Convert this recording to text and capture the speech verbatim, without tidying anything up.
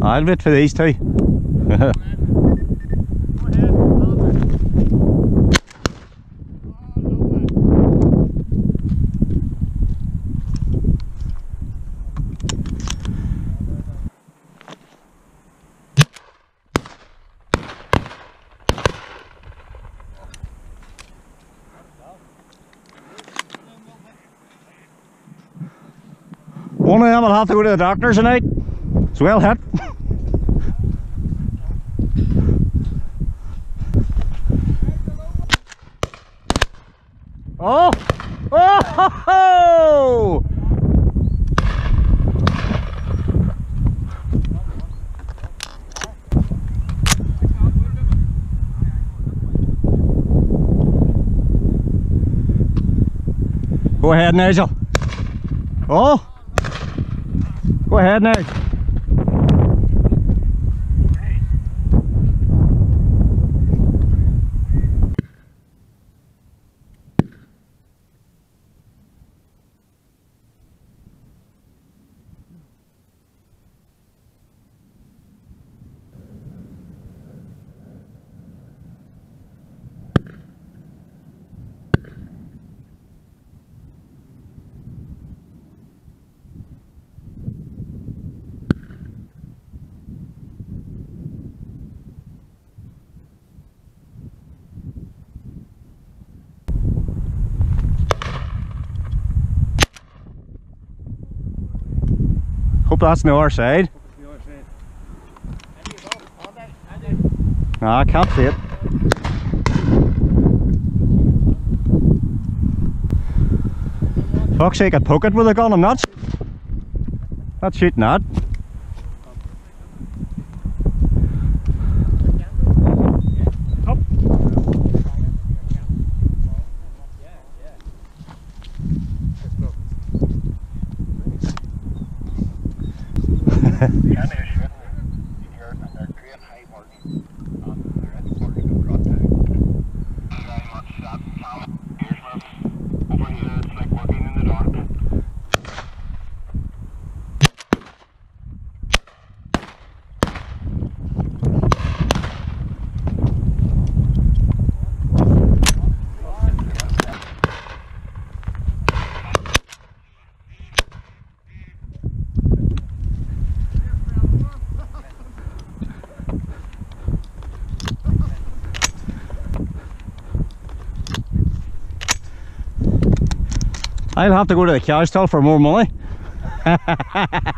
I'll wait for these two. One of them will have to go to the doctor tonight. It's well hit. Oh! Oh! Ho, ho! Go ahead, Nigel. Oh! Go ahead, Nigel. Hope that's on the other side. No, I can't see it. Fuck's sake, I'd poke it with a gun, I'm not. Not shooting that. I'll have to go to the cash till for more money.